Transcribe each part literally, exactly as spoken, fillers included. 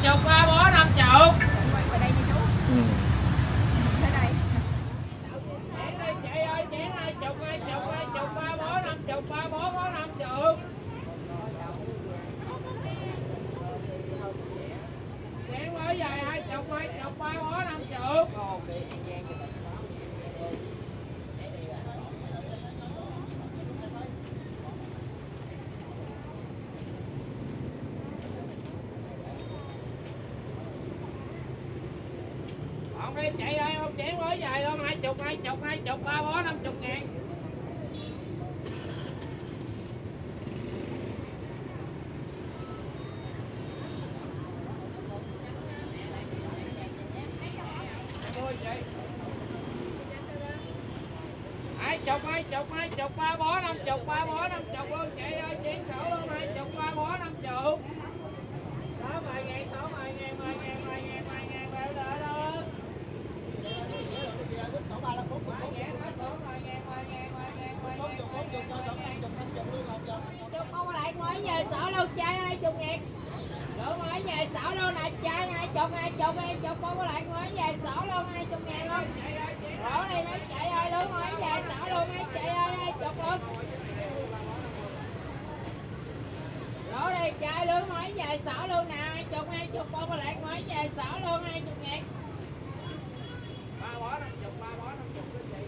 chục, ba bó năm chục. Qua đây nha chú. Ừ. Tới đây. Chén đi chị ơi, chén hai chục, hai chục, hai chục, ba bó năm chục, ba bó có năm chục. Chén mới dài hai chục, hai chục, ba bó năm chục. Không đi chị ơi, không chén mới dài không, hai chục, hai chục, hai chục, ba bó năm chục ngàn. Hai chục, hai chục, hai chục, ba bó năm chục, ba bó năm chục luôn chị ơi, chén sổ luôn, hai chục, ba bó năm chục. Đó, mười ngàn, sáu, mười ngàn, mười ngàn, mười ngàn, mười ngàn, bao đỡ luôn. Chục con lại mới về xỏ luôn trai hai chục ngàn. Lửa mới về xỏ luôn nè trai hai chục, hai chục, hai chục con lại mới về xỏ luôn hai chục ngàn luôn. Đổ đi mấy chị ơi, lửa mới về xỏ luôn mấy chị ơi, hai chục luôn. Đổ đi trai lửa mới về xỏ luôn nè, hai chục, hai chục con lại mới về xỏ luôn hai chục ngàn. Ba bó năm chục, ba bó năm chục đó chị.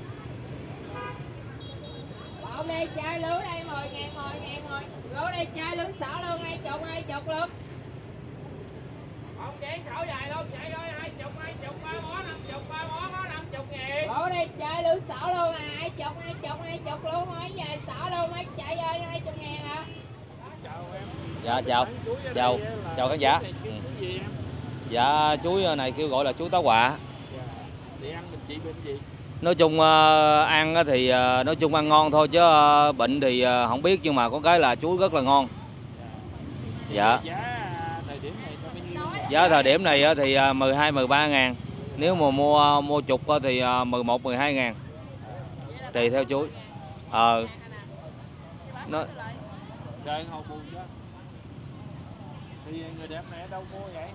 Bộn đi chai lưới đây mười ngàn, mười ngàn, mười. Lưới đây chai lưới xỏ luôn hai chục, hai chục luôn. Không chén sổ dài luôn chị ơi, hai chục, hai chục, ba bó năm chục, ba bó có năm chục ngàn. Lưới đây chai lưới xỏ luôn nè, hai chục, hai chục, hai chục luôn mới về xỏ luôn mấy chị ơi, hai chục ngàn nè. Dạ chào. Chào. Chào khán giả. Ừ. Dạ chuối này kêu gọi là chuối tá họa. Thì ăn mình trị bệnh gì? Nói chung uh, ăn thì uh, nói chung ăn ngon thôi chứ uh, bệnh thì uh, không biết, nhưng mà có cái là chuối rất là ngon. Dạ. Giá thời điểm này bao nhiêu? Giá thời điểm này uh, thì uh, mười hai, mười ba ngàn. Nếu mà mua uh, mua chục uh, thì uh, mười một, mười hai ngàn. Tùy theo chuối. Ờ. Nó Trời hầu buồn chứ. Thì người đẹp này ở đâu mua vậy?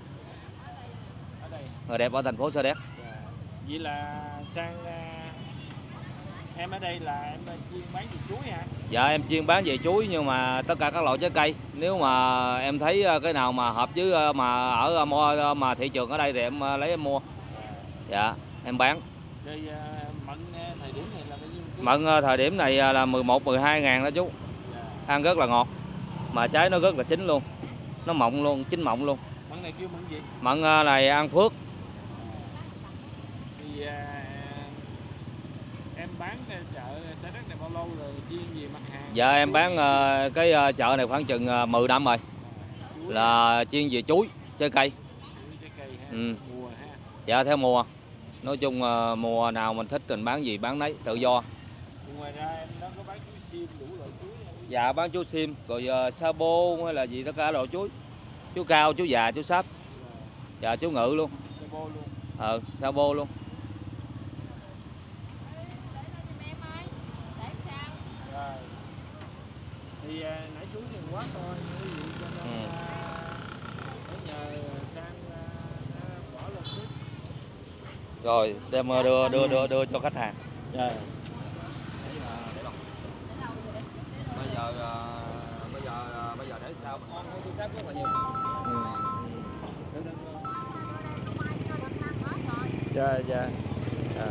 Ở đây. Người đẹp ở thành phố Sa Đéc. Vậy là sang uh, em ở đây là em chuyên bán gì chuối hả? Dạ em chuyên bán về chuối, nhưng mà tất cả các loại trái cây. Nếu mà em thấy cái nào mà hợp với mà ở mua mà thị trường ở đây thì em lấy em mua. Dạ em bán. Rồi uh, mận thời điểm này là bao nhiêu? Mận thời điểm này là mười một, mười hai ngàn đó chú. Dạ. Ăn rất là ngọt. Mà trái nó rất là chín luôn. Nó mọng luôn, chín mọng luôn. Mận này kêu mận gì? Mận này An Phước. Thì uh, em bán chợ Sa Đéc này bao lâu rồi, chuyên gì mặt hàng? Dạ em bán uh, cái uh, chợ này khoảng chừng uh, mười năm rồi. Chuối Là chuyên về chuối, trái cây. chuối trái cây ha, Ừ. mùa ha. Dạ theo mùa. Nói chung uh, mùa nào mình thích mình bán gì bán nấy, tự do. Thì ngoài ra em đó có bán chuối xiêm đủ loại chuối không? Dạ bán chuối xiêm, rồi uh, sa bô hay là gì tất cả loại chuối. Chuối cao, chuối già, chuối sáp. Dạ chuối ngự luôn. Sa bô luôn. Ờ, sa bô luôn. Rồi. Thì uh, nãy chuối nhiều quá thôi, quý vị cho nên Ừ. uh, phải nhờ sang uh, bỏ lên chút. Rồi đem uh, đưa đưa đưa đưa cho khách hàng. Rồi. Bây giờ uh, bây giờ uh, bây giờ để sao mình ngon hơn chuối sáp rất là nhiều. Ừ. Dạ dạ. À.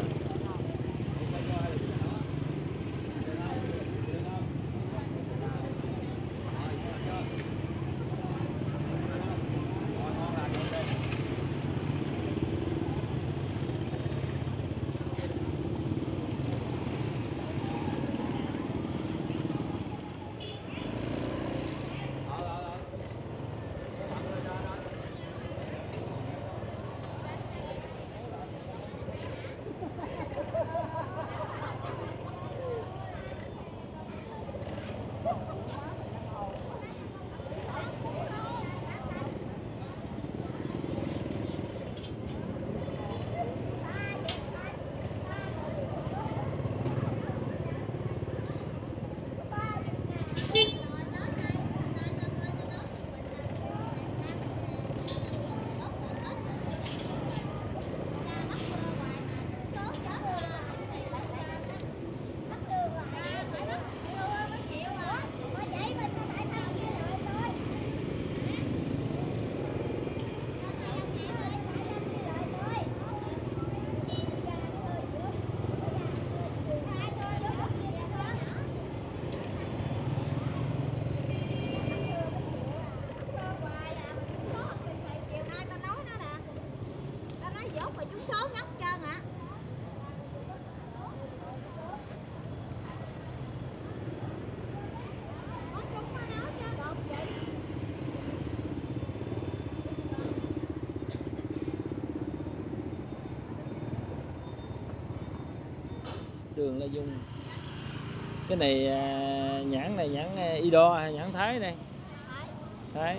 Đường Lê Dung. Cái này à, nhãn này nhãn à, Ido hay nhãn Thái đây? Thái.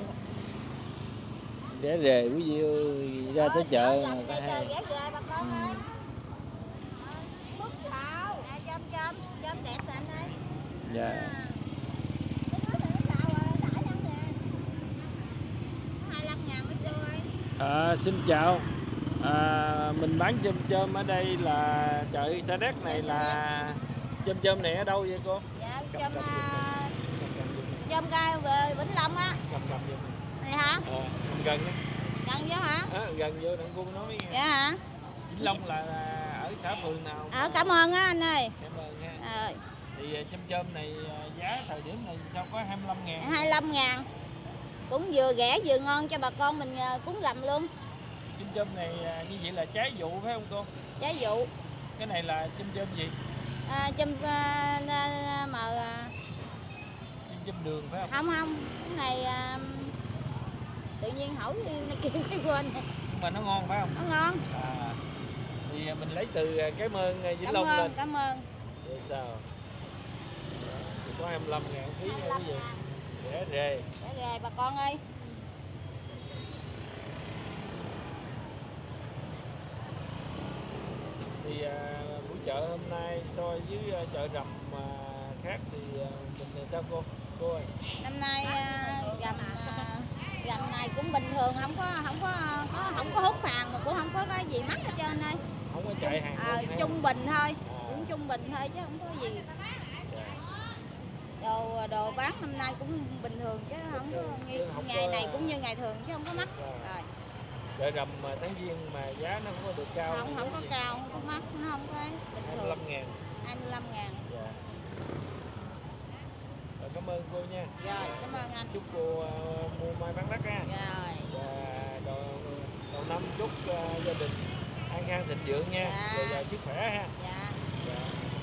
Rẻ rề quý vị ơi, ra tới chợ mà có hay. Rẻ rề bà con ơi. Mút thảo. À, chôm chôm, chôm đẹp rồi anh ơi. Dạ. À, xin chào. À, mình bán chôm chôm ở đây là chợ Sa Đéc này là chôm chôm này ở đâu vậy cô? Dạ, chôm chôm gai về Vĩnh Long á. Này hả? Ờ, gần đó. Gần vô hả? À, gần vô đặng cô nói nghe. Dạ hả? Vĩnh Long là, là ở xã phường nào? Ở Cảm Ơn á anh ơi. Cảm ơn nha. Ờ. Thì chôm chôm này giá thời điểm này sao có hai mươi lăm ngàn? hai mươi lăm ngàn. Cũng vừa rẻ vừa ngon cho bà con mình cúng rằm luôn. Chôm chôm này như vậy là trái vụ phải không cô? Trái vụ. Cái này là chôm chôm gì? À, chôm uh, mà chôm chôm đường phải không? Không không, cái này uh, tự nhiên hỏi nó kêu cái quên. Nhưng mà nó ngon phải không? Nó ngon. À, thì mình lấy từ Cảm Ơn Vĩnh Cảm Long ơn, lên. Cảm ơn. Vậy sao? Thì có hai mươi lăm ngàn ký nha quý vị. Rẻ rề. Rẻ rề bà con ơi. Thì à, buổi chợ hôm nay so với à, chợ rằm à, khác thì à, mình sao cô? Cô ơi. Năm nay à, rằm à, rằm này cũng bình thường, không có không có có không có hút hàng mà cũng không có cái gì mắc hết trơn ơi. Không có chạy hàng. À, không, trung bình thôi, à. cũng trung bình thôi chứ không có gì. Dạ. Đồ đồ bán năm nay cũng bình thường chứ không có như không ngày có... này cũng như ngày thường chứ không có mắc. Rồi. Chợ rằm mà tháng Giêng mà giá nó không có được cao. Không không có gì. Cao, không có mắc, nó không có bình hai mươi lăm ngàn. hai mươi lăm ngàn. Dạ. Rồi, cảm ơn cô nha. Rồi, cảm ơn anh. Chúc cô uh, mua may bán đắt nha. Rồi. Và đầu, đầu năm chúc uh, gia đình an khang thịnh vượng nha. Dạ. Rồi, rồi sức khỏe ha. Dạ. Dạ.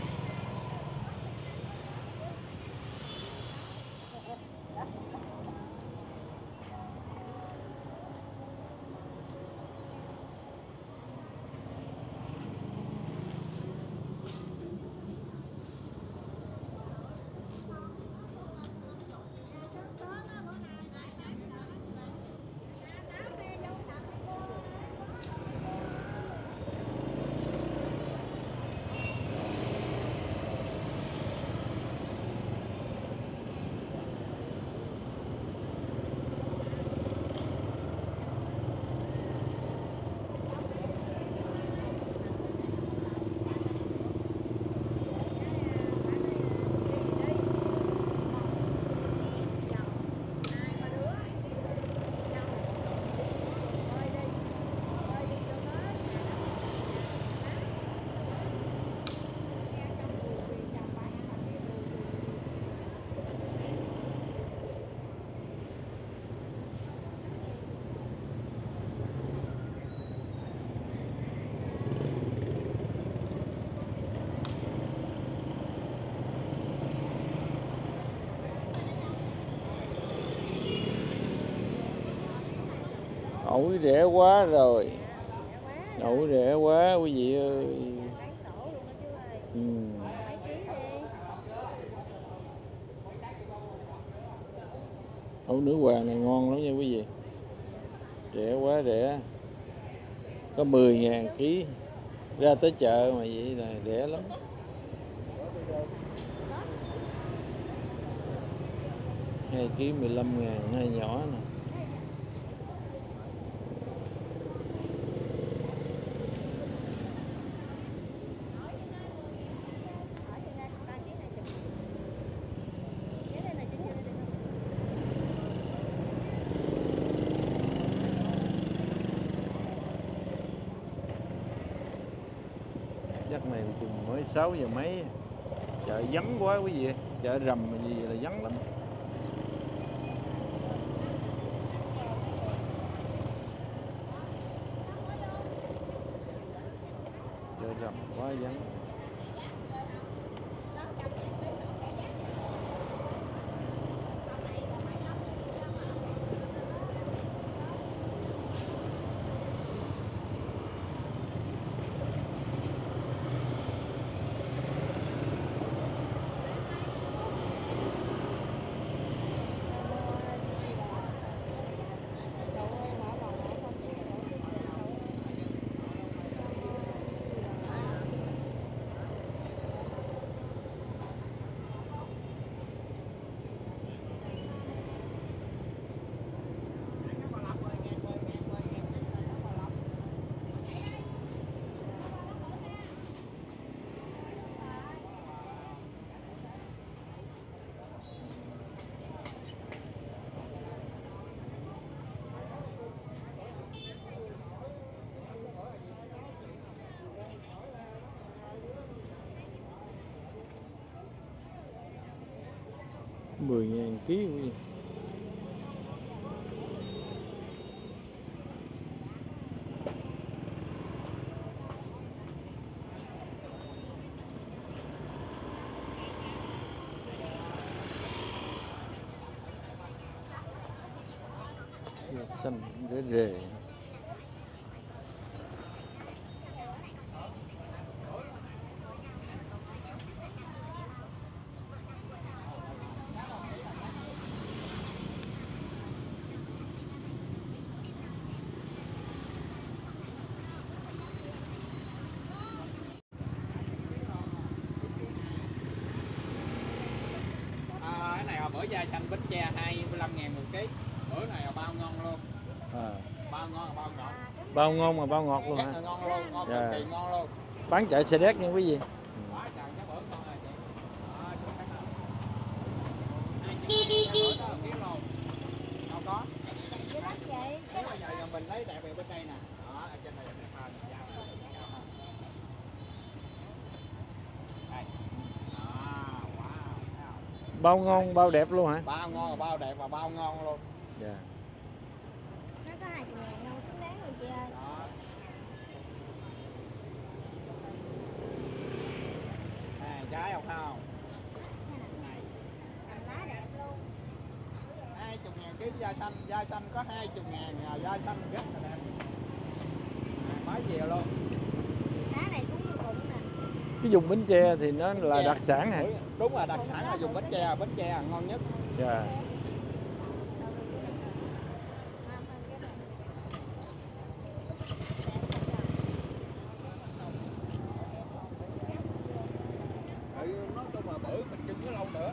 Ổi rẻ quá rồi. Ổi rẻ quá quý vị ơi. Ừ. Ổi nữ hoàng này ngon lắm nha quý vị. Rẻ quá rẻ. Có mười ngàn ký. Ra tới chợ mà vậy là rẻ lắm. Hai ký mười lăm ngàn, hai nhỏ nè. Giấc này chừng mới sáu giờ mấy. Chợ vắng quá quý vị. Chợ rằm gì là vắng lắm. Chợ rằm quá vắng. mười ngàn ký quý vị. Da xanh rễ rề. À, cái này là bữa da xanh Bến Tre hai mươi lăm ngàn một ký. Bữa này là bao ngon luôn. À, Bao ngon là bao ngọt. bao ngon mà bao ngọt luôn Rất hả? là ngon luôn, ngon Dạ. cực kỳ ngon luôn. Bán chợ Xe Đéc nha quý vị. Quá trời cái bữa ngon rồi chị. Đó, chú thấy không? Hai trăm ngàn cái bữa đó ký luôn. Đâu có. Cái đó chị. Nếu mà giờ mình lấy đẹp về bên đây nè. Đó, ở trên này là đẹp hơn. Dạ, cao hơn. Đây. Đó, wow, thấy không? Bao ngon bao đẹp luôn hả? Bao ngon là bao đẹp và bao ngon luôn. Dạ. Nó có hai mươi ngàn đâu xứng đáng rồi chị ơi. Đó. Này, trái không không? Này. Lá đẹp luôn. hai mươi ngàn ký da xanh, da xanh có hai mươi ngàn, da xanh rất là đẹp. À, mới về luôn. Lá này cũng như bụng nè. Cái vùng Bến Tre thì nó là Bến Tre. đặc sản hả? Đúng là đặc sản là dùng Bến Tre, Bến Tre là ngon nhất. Dạ. Ừ, nói chung là bữa mình trưng có lâu nữa.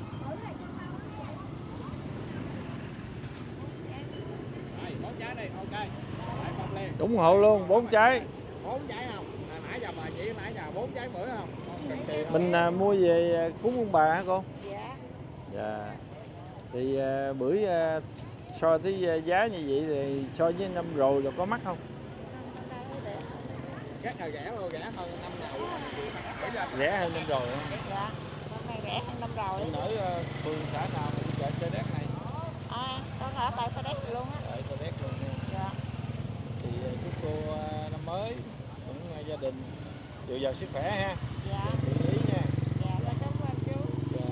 Đây, bốn trái đây, ok. Đấy, bọc liền. ủng hộ luôn, bốn trái. Bốn trái không? À, nãy giờ bà chị nãy giờ bốn trái bữa không? Ngon cực kỳ. Mình à, mua về à, cúng ông bà hả con? Dạ. Dạ. Thì à, bữa à, so với à, giá như vậy thì so với năm rồi là có mắc không? Rất là rẻ luôn, rẻ hơn năm nào. Bữa giờ Rẻ hơn năm rồi hả? Dạ. Năm nay rẻ hơn năm rồi. Mình ở uh, phường xã nào mà đi chợ Xe Đéc này? À, con ở tại Sa Đéc luôn á. Chợ Xe Đéc luôn nha. Dạ. Thì à, chúc cô à, năm mới cũng à, gia đình dồi dào sức khỏe ha. Dạ. Xử lý nha. Dạ, con cảm ơn chú. Dạ.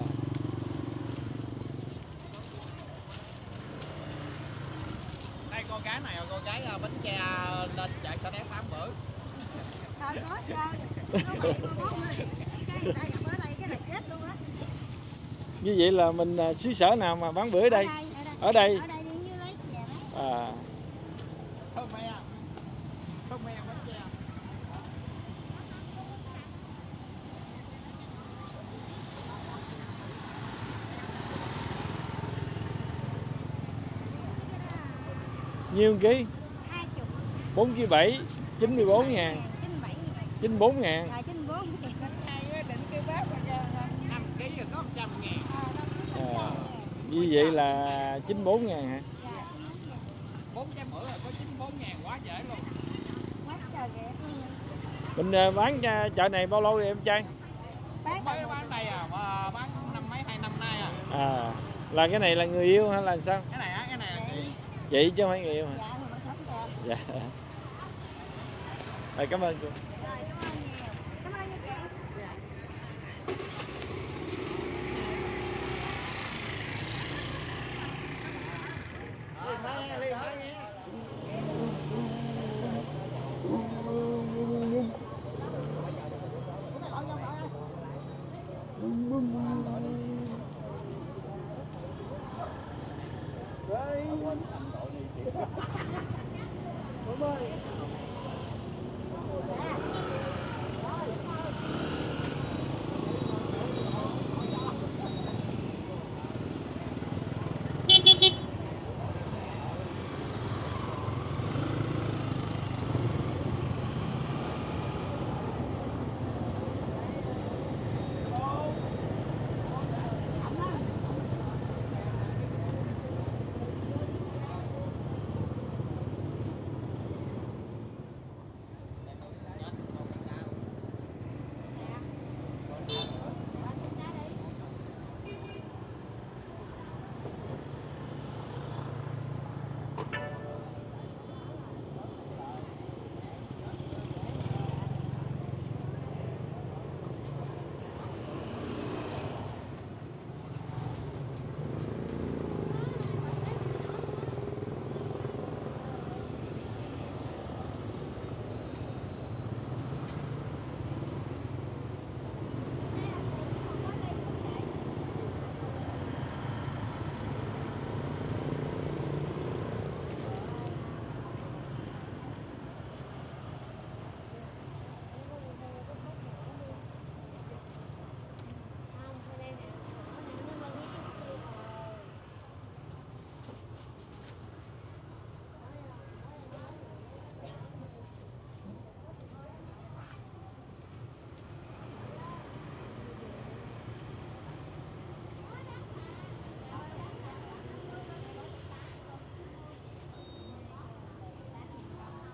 đây con gái này là con gái Bến Tre lên chợ Sa Đéc tám bữa. Thôi có chơi. Nó vậy mà bố ơi. Cái người ta gặp ở đây cái này chết luôn á. Như vậy là mình à, xứ sở nào mà bán bữa ở đây? Ở đây. Ở đây đi như lấy về đó. À, Không me. Không me Bến Tre. nhiêu ký? Hai chục. bốn ký bảy, chín mươi bốn ngàn, Chín mươi bảy ngàn. chín mươi bốn ngàn. Rồi chín mươi bốn ngàn. Hai mới định kêu bác rồi giờ. năm ký rồi có một trăm ngàn. À, như vậy là chín mươi bốn ngàn hả? bốn trái bữa là có chín mươi bốn ngàn, quá dễ luôn. Quá trời kìa. Mình à, bán à, chợ này bao lâu rồi em trai? Bán Mới bán đây à, mà bán năm mấy hai năm nay à. À, là cái này là người yêu hay là sao? Cái này á, cái này là chị. Chị chứ không phải người yêu hả? Dạ, thì mình sống kìa. Dạ. Rồi, cảm ơn cô. Rồi, cảm ơn nhiều. Cảm ơn nha chị. Liền mấy nghe, liền mấy nghe.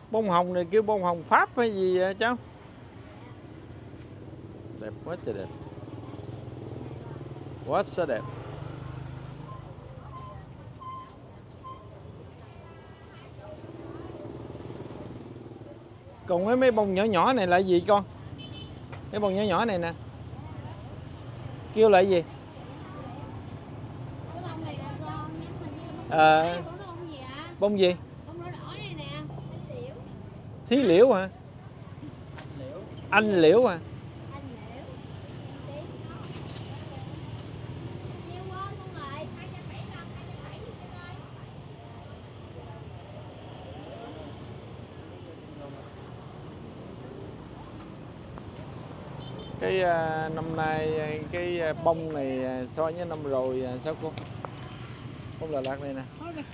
Bông hồng này kêu bông hồng Pháp hay gì vậy cháu? Đẹp quá trời đẹp. Quá sao đẹp. Còn mấy mấy bông nhỏ nhỏ này là gì con? Mấy bông nhỏ nhỏ này nè. Kêu là gì? Cái bông này là con nhắn mình như bông À, đỏ, bông gì ạ? bông gì? Bông đỏ đỏ này nè. Thí liễu. Thí liễu hả? Anh liễu hả? Anh liễu. Nhiêu quên luôn rồi. hai trăm bảy mươi lăm, hai trăm bảy mươi lăm đi Cái à, năm nay cái à, bông này à, so với năm rồi à, sao cô? Bông Đà Lạt này nè.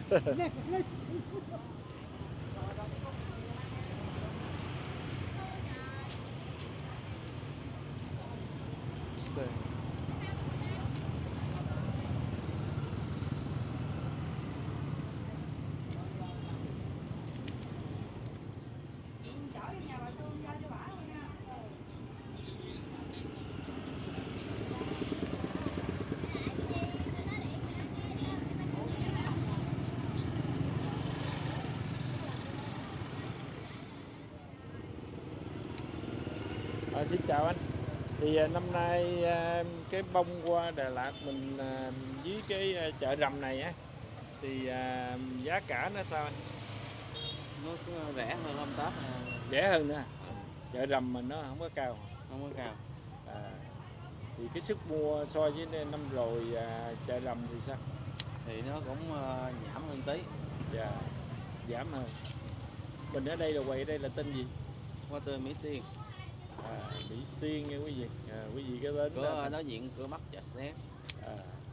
À, xin chào anh. Thì à, năm nay à, cái bông hoa Đà Lạt mình à, với cái à, chợ rằm này á thì à, giá cả nó sao anh? Nó rẻ hơn hôm Tết à, Rẻ hơn nữa. Chợ rằm mình nó không có cao. không có cao. À, thì cái sức mua so với năm rồi à, chợ rằm thì sao? Thì nó cũng uh, giảm hơn tí. Dạ, giảm hơn. Mình ở đây là quầy ở đây là tên gì? Hoa tươi Mỹ Tiên. À, Mỹ Tiên nha quý vị. À, quý vị cái đến Cửa đối diện cửa Bắc chợ Sa Đéc. À.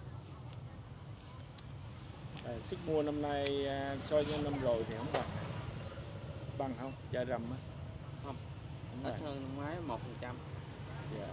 À, sức mua năm nay à, so với năm rồi thì không bằng. Bằng không? Chợ rằm á. Không. Không Ít bằng. hơn năm ngoái một phần trăm. Dạ.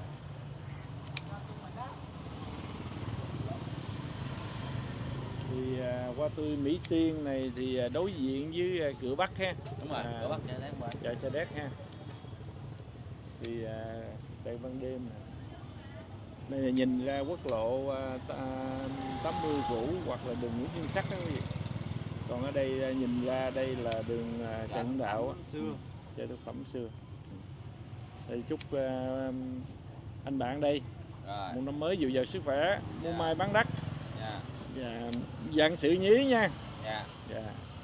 Thì à, hoa tươi Mỹ Tiên này thì à, đối diện với à, cửa Bắc ha. Đúng rồi, À, cửa Bắc chợ Sa Đéc bên. chợ Sa Đéc ha. Thì à, đây ban đêm nè. Đây là nhìn ra quốc lộ à, tám mươi Vũ hoặc là đường Nguyễn Văn Sắc đó quý vị. Còn ở đây à, nhìn ra đây là đường à, Trần Hưng Đạo á. Xưa. Chợ thực phẩm xưa. Thì chúc à, anh bạn đây Rồi. một năm mới dồi dào sức khỏe, mua mai bán đắt Dạ. và vạn sự như ý nha. Dạ. Dạ.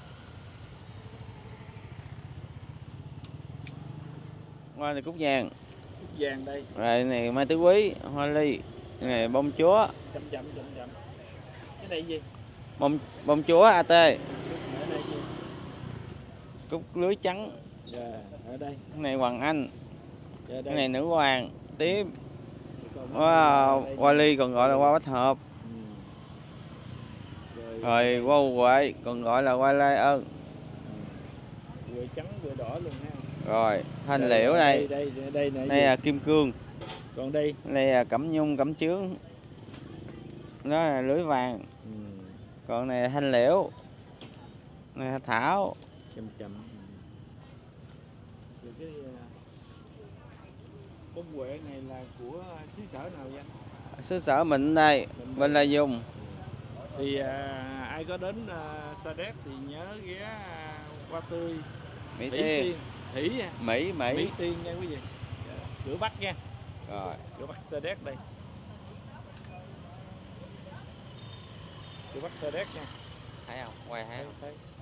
Hoa này cúc vàng. Cúc vàng đây. Rồi này mai tứ quý, hoa ly. Cái này bông chúa. Chậm chậm chậm chậm. Cái này gì? Bông bông chúa a tê. Ở đây gì? Cúc lưới trắng. Dạ, ở đây. Cái này Hoàng Anh. Dạ, đây. Cái này nữ hoàng, tím. Còn Hoa đây. hoa ly còn gọi là hoa bách hợp. Ừ. Rồi, Rồi hoa huệ còn gọi là hoa lai ơn. ừ. Vừa trắng vừa đỏ luôn ha. Rồi thanh Đây, liễu đây. đây. Đây đây đây này. Đây là kim cương. Còn đây. Đây là cẩm nhung, cẩm chướng. Đó là lưới vàng. Ừ. Còn này là thanh liễu. Này là thảo. Chậm chậm. Rồi cái à, bông huệ này là của xứ sở nào vậy? Xứ sở mình đây, bên là dùng. Thì à, ai có đến à, Sa Đéc thì nhớ ghé à, hoa tươi Mỹ Mỹ Tiên, Tiên, Thủy nha. Mỹ, Mỹ. Mỹ Tiên nha quý vị. Dạ. Cửa Bắc nha, Rồi. cửa Bắc Sa Đéc đây. Cửa Bắc Sa Đéc nha. Thấy không? Quay thấy Thấy, không? thấy.